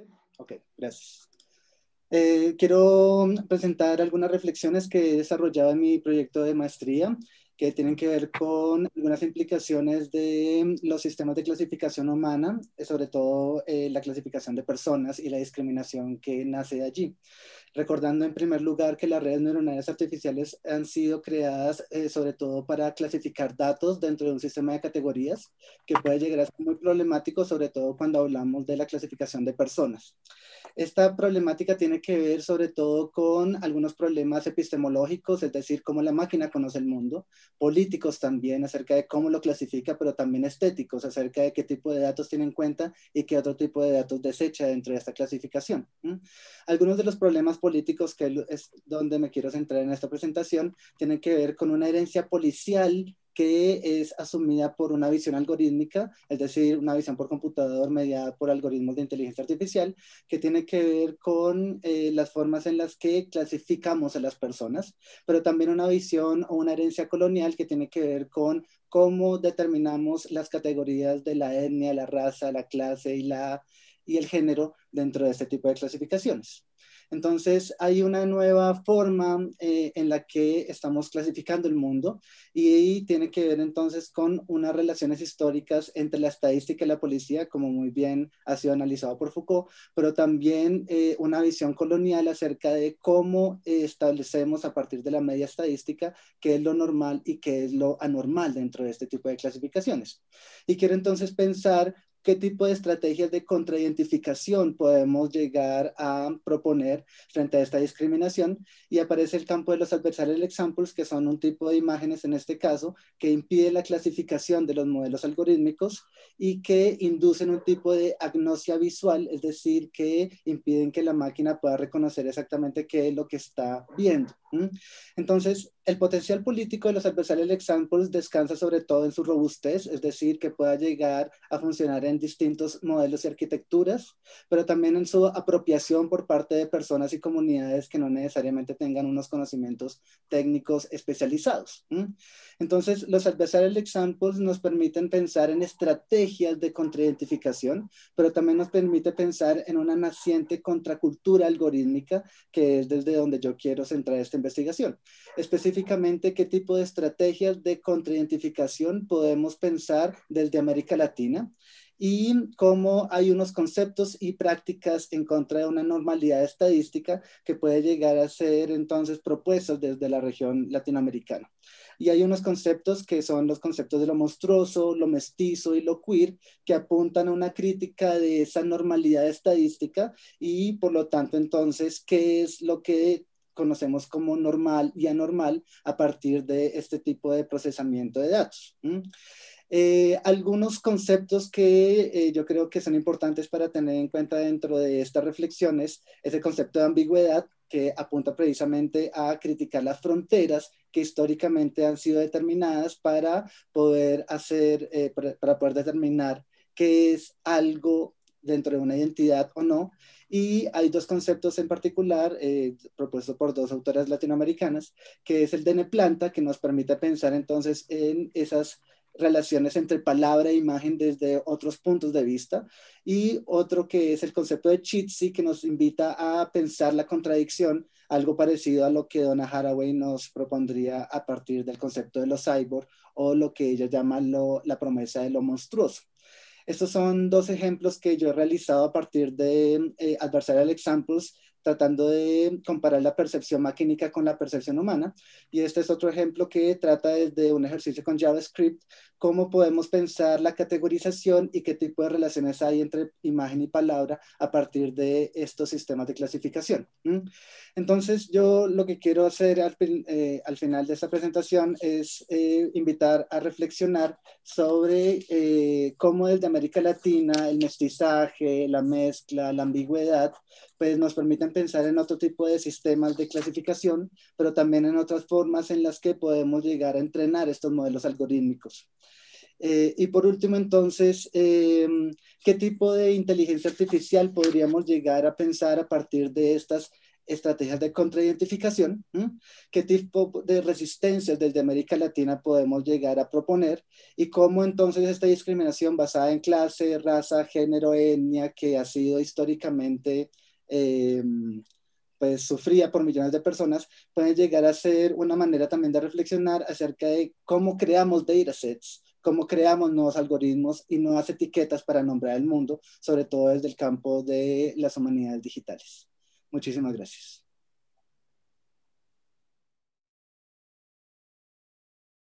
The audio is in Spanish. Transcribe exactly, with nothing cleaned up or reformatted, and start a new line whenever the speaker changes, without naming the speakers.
Ok, gracias. Eh, quiero presentar algunas reflexiones que he desarrollado en mi proyecto de maestría, que tienen que ver con algunas implicaciones de los sistemas de clasificación humana, sobre todo eh, la clasificación de personas y la discriminación que nace de allí. Recordando en primer lugar que las redes neuronales artificiales han sido creadas eh, sobre todo para clasificar datos dentro de un sistema de categorías que puede llegar a ser muy problemático, sobre todo cuando hablamos de la clasificación de personas. Esta problemática tiene que ver sobre todo con algunos problemas epistemológicos, es decir, cómo la máquina conoce el mundo, políticos también acerca de cómo lo clasifica, pero también estéticos acerca de qué tipo de datos tiene en cuenta y qué otro tipo de datos desecha dentro de esta clasificación. ¿Mm? Algunos de los problemas políticos, que es donde me quiero centrar en esta presentación, tienen que ver con una herencia policial que es asumida por una visión algorítmica, es decir, una visión por computador mediada por algoritmos de inteligencia artificial, que tiene que ver con eh, las formas en las que clasificamos a las personas, pero también una visión o una herencia colonial que tiene que ver con cómo determinamos las categorías de la etnia, la raza, la clase y, la, y el género dentro de este tipo de clasificaciones. Entonces, hay una nueva forma eh, en la que estamos clasificando el mundo y tiene que ver entonces con unas relaciones históricas entre la estadística y la policía, como muy bien ha sido analizado por Foucault, pero también eh, una visión colonial acerca de cómo eh, establecemos a partir de la media estadística qué es lo normal y qué es lo anormal dentro de este tipo de clasificaciones. Y quiero entonces pensar qué tipo de estrategias de contraidentificación podemos llegar a proponer frente a esta discriminación, y aparece el campo de los adversarial examples, que son un tipo de imágenes en este caso, que impide la clasificación de los modelos algorítmicos y que inducen un tipo de agnosia visual, es decir, que impiden que la máquina pueda reconocer exactamente qué es lo que está viendo. ¿Mm? Entonces, el potencial político de los adversarial examples descansa sobre todo en su robustez, es decir, que pueda llegar a funcionar en distintos modelos y arquitecturas, pero también en su apropiación por parte de personas y comunidades que no necesariamente tengan unos conocimientos técnicos especializados. ¿Mm? Entonces, los adversarial examples nos permiten pensar en estrategias de contraidentificación, pero también nos permite pensar en una naciente contracultura algorítmica, que es desde donde yo quiero centrar esta investigación. Específicamente, ¿qué tipo de estrategias de contraidentificación podemos pensar desde América Latina? Y cómo hay unos conceptos y prácticas en contra de una normalidad estadística que puede llegar a ser entonces propuestos desde la región latinoamericana. Y hay unos conceptos que son los conceptos de lo monstruoso, lo mestizo y lo queer, que apuntan a una crítica de esa normalidad estadística y por lo tanto entonces, ¿qué es lo que conocemos como normal y anormal a partir de este tipo de procesamiento de datos? ¿Mm? Eh, algunos conceptos que eh, yo creo que son importantes para tener en cuenta dentro de estas reflexiones es el concepto de ambigüedad, que apunta precisamente a criticar las fronteras que históricamente han sido determinadas para poder hacer, eh, para, para poder determinar qué es algo dentro de una identidad o no. Y hay dos conceptos en particular, eh, propuestos por dos autoras latinoamericanas, que es el de neplanta, que nos permite pensar entonces en esas relaciones entre palabra e imagen desde otros puntos de vista, y otro que es el concepto de Chitsey, que nos invita a pensar la contradicción, algo parecido a lo que Donna Haraway nos propondría a partir del concepto de los cyborg, o lo que ella llama lo, la promesa de lo monstruoso. Estos son dos ejemplos que yo he realizado a partir de eh, adversarial examples, tratando de comparar la percepción maquínica con la percepción humana. Y este es otro ejemplo que trata desde un ejercicio con JavaScript, cómo podemos pensar la categorización y qué tipo de relaciones hay entre imagen y palabra a partir de estos sistemas de clasificación. ¿Mm? Entonces, yo lo que quiero hacer al, eh, al final de esta presentación es eh, invitar a reflexionar sobre eh, cómo desde América Latina el mestizaje, la mezcla, la ambigüedad, pues nos permiten pensar en otro tipo de sistemas de clasificación, pero también en otras formas en las que podemos llegar a entrenar estos modelos algorítmicos. Eh, y por último, entonces, eh, ¿qué tipo de inteligencia artificial podríamos llegar a pensar a partir de estas estrategias de contraidentificación, ¿m? qué tipo de resistencias desde América Latina podemos llegar a proponer y cómo entonces esta discriminación basada en clase, raza, género, etnia, que ha sido históricamente eh, pues sufrida por millones de personas, puede llegar a ser una manera también de reflexionar acerca de cómo creamos datasets, cómo creamos nuevos algoritmos y nuevas etiquetas para nombrar el mundo, sobre todo desde el campo de las humanidades digitales. Muchísimas gracias.